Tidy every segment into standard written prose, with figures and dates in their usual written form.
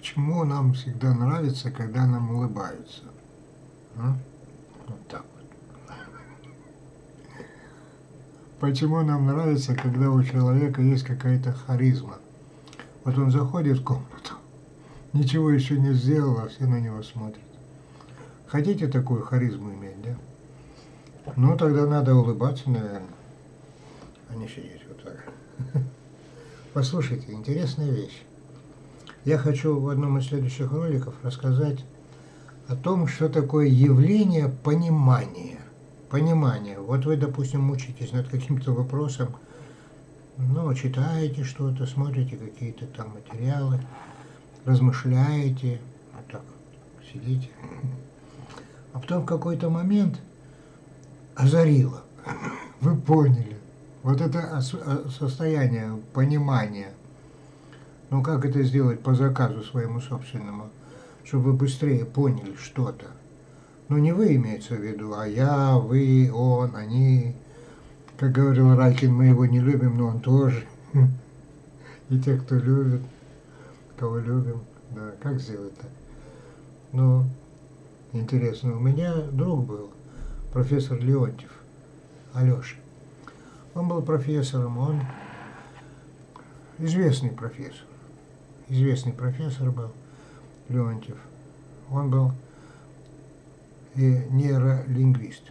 Почему нам всегда нравится, когда нам улыбаются? А? Вот так вот. Почему нам нравится, когда у человека есть какая-то харизма? Вот он заходит в комнату, ничего еще не сделал, а все на него смотрят. Хотите такую харизму иметь, да? Ну, тогда надо улыбаться, наверное, а не сидеть вот так. Послушайте, интересная вещь. Я хочу в одном из следующих роликов рассказать о том, что такое явление понимания. Понимание. Вот вы, допустим, мучитесь над каким-то вопросом, ну, читаете что-то, смотрите какие-то там материалы, размышляете, вот так сидите. А потом в какой-то момент озарило. Вы поняли. Вот это состояние понимания. Ну, как это сделать по заказу своему собственному, чтобы вы быстрее поняли что-то? Ну, не вы имеется в виду, а я, вы, он, они. Как говорил Райкин, мы его не любим, но он тоже. И те, кто любит, кого любим. Да, как сделать так? Ну, интересно, у меня друг был, профессор Леонтьев, Алеша. Он был профессором, он известный профессор был, Леонтьев. Он был и нейролингвист,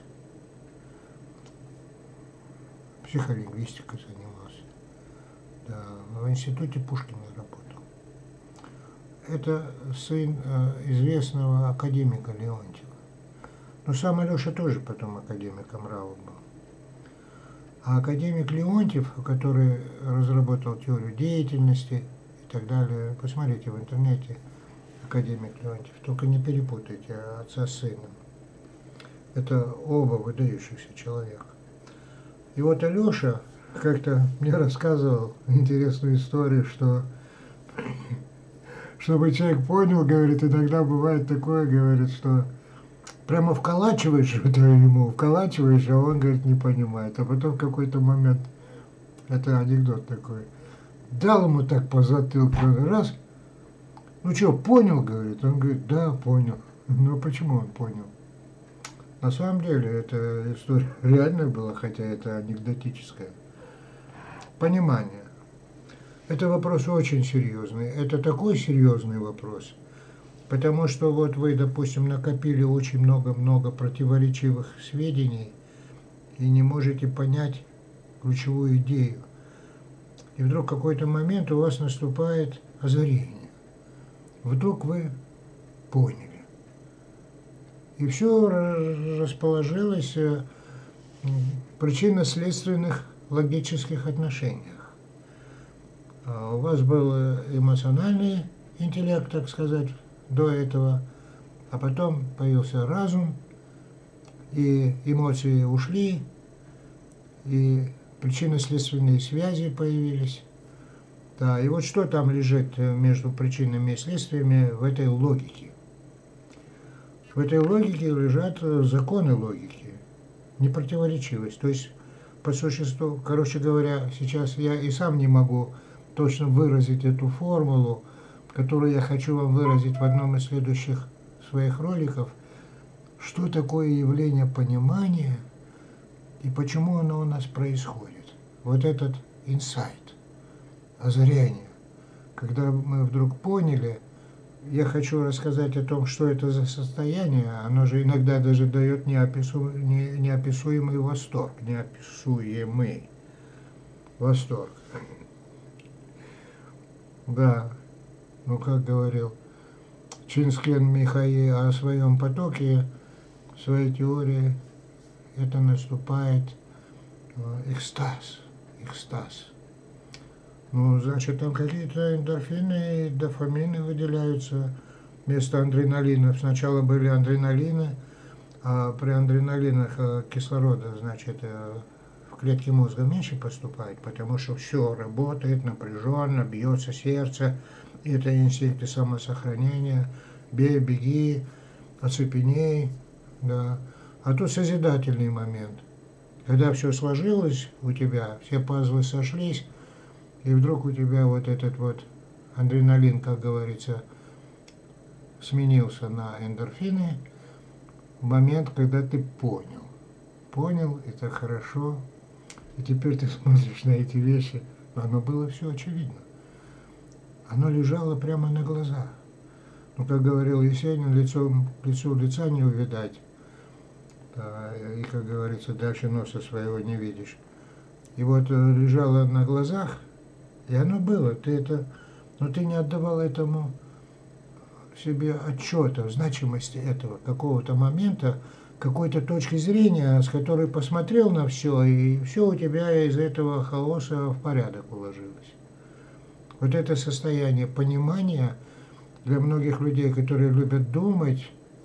психолингвистикой занимался. Да, в институте Пушкина работал. Это сын известного академика Леонтьева. Но сам Алеша тоже потом академиком РАО был. А академик Леонтьев, который разработал теорию деятельности и так далее, посмотрите в интернете, академик Леонтьев, только не перепутайте отца с сыном. Это оба выдающихся человека. И вот Алеша как-то мне рассказывал интересную историю, что чтобы человек понял, говорит, иногда бывает такое, говорит, что прямо вколачиваешь это ему, вколачиваешь, а он, говорит, не понимает. А потом в какой-то момент, это анекдот такой, дал ему так по затылку, раз, ну что, понял, говорит? Он говорит, да, понял. Ну почему он понял? На самом деле, эта история реальная была, хотя это анекдотическая. Понимание. Это вопрос очень серьезный. Это такой серьезный вопрос. Потому что вот вы, допустим, накопили очень много-много противоречивых сведений и не можете понять ключевую идею. И вдруг в какой-то момент у вас наступает озарение. Вдруг вы поняли. И все расположилось в причинно-следственных логических отношениях. У вас был эмоциональный интеллект, так сказать, до этого, а потом появился разум, и эмоции ушли, и причинно-следственные связи появились. Да, и вот что там лежит между причинами и следствиями в этой логике? В этой логике лежат законы логики, непротиворечивость. То есть, по существу, короче говоря, сейчас я и сам не могу точно выразить эту формулу, которую я хочу вам выразить в одном из следующих своих роликов, что такое явление понимания и почему оно у нас происходит. Вот этот инсайт, озарение. Когда мы вдруг поняли, я хочу рассказать о том, что это за состояние. Оно же иногда даже дает неописуемый восторг. Неописуемый восторг. Да, ну как говорил Чинскен Михаил о своем потоке, в своей теории, это наступает экстаз. Ну, значит, там какие-то эндорфины и дофамины выделяются вместо адреналинов. Сначала были адреналины, а при адреналинах кислорода, значит, в клетки мозга меньше поступает, потому что все работает напряженно, бьется сердце, и это инстинкты самосохранения, бей, беги, оцепеней, да. А тут созидательный момент, когда все сложилось у тебя, все пазлы сошлись, и вдруг у тебя вот этот вот адреналин, как говорится, сменился на эндорфины в момент, когда ты понял. Понял, это хорошо. И теперь ты смотришь на эти вещи, но оно было все очевидно. Оно лежало прямо на глазах. Ну, как говорил Есенин, лицу лица не увидать. И, как говорится, дальше носа своего не видишь. И вот лежало на глазах, и оно было. Но ты не отдавал этому себе отчета в значимости этого какого-то момента, какой-то точки зрения, с которой посмотрел на все, и все у тебя из этого хаоса в порядок уложилось. Вот это состояние понимания для многих людей, которые любят думать,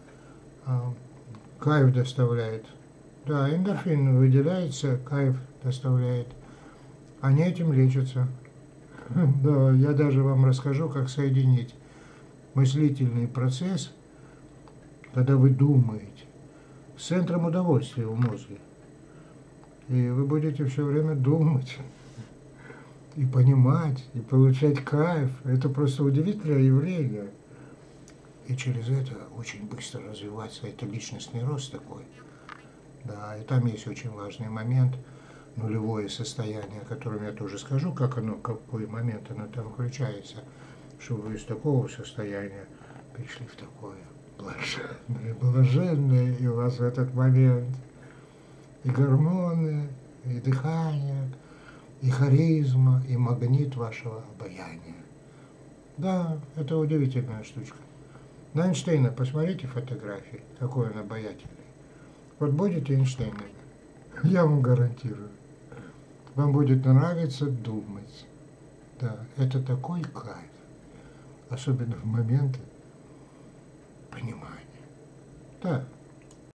кайф доставляет. Да, эндорфин выделяется, кайф доставляет. Они этим лечатся. Да, я даже вам расскажу, как соединить мыслительный процесс, когда вы думаете, с центром удовольствия в мозге. И вы будете все время думать, и понимать, и получать кайф. Это просто удивительное явление. И через это очень быстро развивается, это личностный рост такой. Да, и там есть очень важный момент, нулевое состояние, о котором я тоже скажу, какой момент оно там включается, чтобы вы из такого состояния пришли в такое блаженное, и у вас в этот момент и гормоны, и дыхание, и харизма, и магнит вашего обаяния. Да, это удивительная штучка. На Эйнштейна посмотрите фотографии, какой он обаятельный. Вот будете Эйнштейном, я вам гарантирую, вам будет нравиться думать. Да, это такой кайф, особенно в моменты понимания. Да,